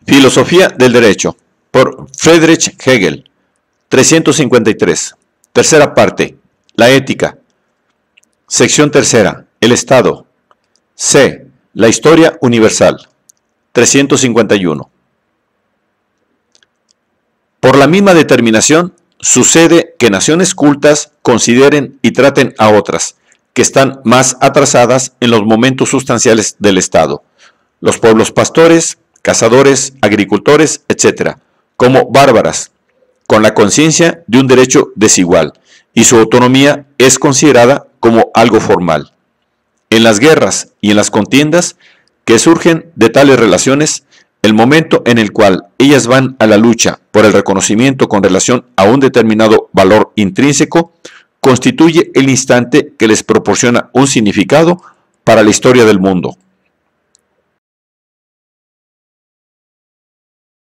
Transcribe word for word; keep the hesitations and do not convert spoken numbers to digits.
Filosofía del Derecho, por Friedrich Hegel, trescientos cincuenta y tres. Tercera parte, la ética. Sección tercera, el Estado. C. La historia universal, trescientos cincuenta y uno. Por la misma determinación, sucede que naciones cultas consideren y traten a otras, que están más atrasadas en los momentos sustanciales del Estado, los pueblos pastores, cazadores, agricultores, etcétera, como bárbaras, con la conciencia de un derecho desigual, y su autonomía es considerada como algo formal. En las guerras y en las contiendas que surgen de tales relaciones, el momento en el cual ellas van a la lucha por el reconocimiento con relación a un determinado valor intrínseco, constituye el instante que les proporciona un significado para la historia del mundo.